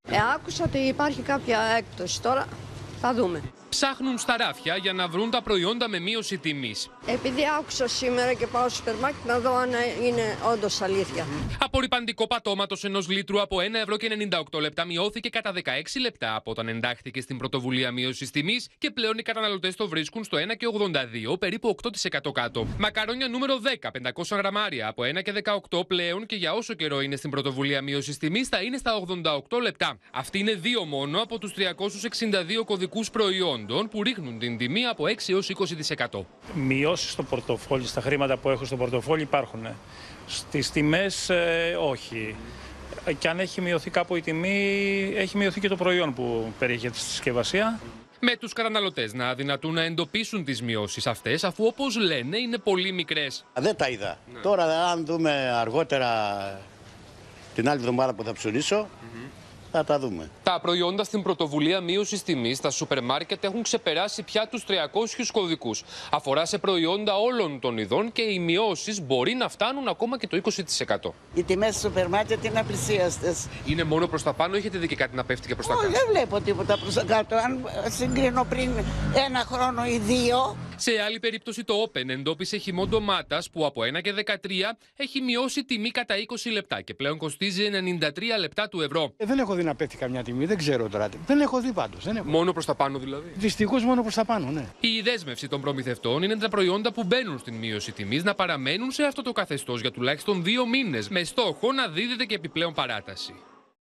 Άκουσα ότι υπάρχει κάποια έκπτωση τώρα. Θα δούμε. Ψάχνουν στα ράφια για να βρουν τα προϊόντα με μείωση τιμής. Επειδή άκουσα σήμερα και πάω στο σούπερ μάρκετ να δω αν είναι όντως αλήθεια. Απορριπαντικό πατώματος ενός λίτρου από 1,98 ευρώ μειώθηκε κατά 16 λεπτά από όταν εντάχθηκε στην πρωτοβουλία μείωσης τιμής και πλέον οι καταναλωτές το βρίσκουν στο 1,82, περίπου 8% κάτω. Μακαρόνια νούμερο 10, 500 γραμμάρια από 1,18 πλέον και για όσο καιρό είναι στην πρωτοβουλία μείωσης τιμής θα είναι στα 88 λεπτά. Αυτοί είναι δύο μόνο από τους 362 κωδικούς προϊόντων που ρίχνουν την τιμή από 6 έως 20%. Μειώσεις στο πορτοφόλι, στα χρήματα που έχω στο πορτοφόλι υπάρχουν. Στις τιμές όχι. Και αν έχει μειωθεί κάπου η τιμή, έχει μειωθεί και το προϊόν που περιέχεται στη συσκευασία. Με τους καταναλωτές να αδυνατούν να εντοπίσουν τις μειώσεις αυτές, αφού όπως λένε είναι πολύ μικρές. Δεν τα είδα. Τώρα αν δούμε αργότερα την άλλη εβδομάδα που θα ψωνίσω, θα τα δούμε. Τα προϊόντα στην πρωτοβουλία μείωσης τιμής στα σούπερ μάρκετ έχουν ξεπεράσει πια τους 300 κωδικούς. Αφορά σε προϊόντα όλων των ειδών και οι μειώσεις μπορεί να φτάνουν ακόμα και το 20%. Οι τιμές στο σούπερ μάρκετ είναι απλησίαστες. Είναι μόνο προς τα πάνω ή έχετε δει και κάτι να πέφτει και προς τα κάτω? Δεν βλέπω τίποτα προς τα κάτω. Αν συγκρίνω πριν ένα χρόνο ή δύο. Σε άλλη περίπτωση το Open εντόπισε χυμό ντομάτας που από 1,13 έχει μειώσει τιμή κατά 20 λεπτά και πλέον κοστίζει 93 λεπτά του ευρώ. Δεν έχω δει να πέφτει καμιά τιμή, δεν ξέρω τώρα. Δεν έχω δει πάντως. Μόνο προς τα πάνω δηλαδή? Δυστυχώς μόνο προς τα πάνω, ναι. Η δέσμευση των προμηθευτών είναι τα προϊόντα που μπαίνουν στην μείωση τιμής να παραμένουν σε αυτό το καθεστώς για τουλάχιστον 2 μήνες, με στόχο να δίδεται και επιπλέον παράταση.